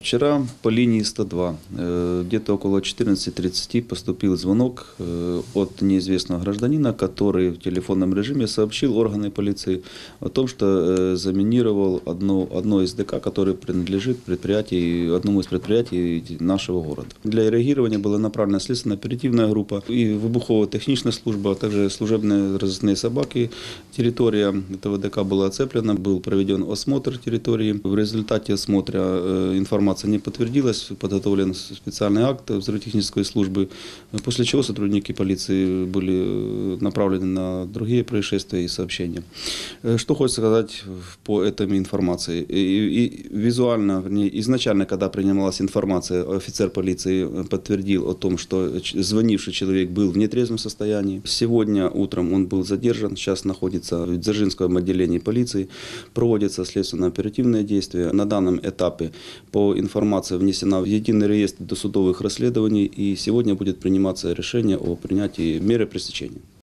Вчера по линии 102, где-то около 14:30 поступил звонок от неизвестного гражданина, который в телефонном режиме сообщил органы полиции о том, что заминировал одно из ДК, которое принадлежит одному из предприятий нашего города. Для реагирования была направлена следственно-оперативная группа и выбухово-техническая служба, а также служебные разыскные собаки. Территория этого ДК была оцеплена, был проведен осмотр территории. В результате осмотра информация не подтвердилась, подготовлен специальный акт взрывотехнической службы, после чего сотрудники полиции были направлены на другие происшествия и сообщения. Что хочется сказать по этой информации? Визуально, изначально, когда принималась информация, офицер полиции подтвердил о том, что звонивший человек был в нетрезвом состоянии. Сегодня утром он был задержан, сейчас находится в Дзержинском отделении полиции, проводятся следственно-оперативные действия. На данном этапе по информация внесена в единый реестр досудовых расследований, и сегодня будет приниматься решение о принятии меры пресечения.